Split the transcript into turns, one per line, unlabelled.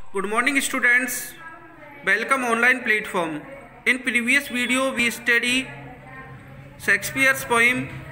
Good morning students, welcome online platform. In previous video we study Shakespeare's poem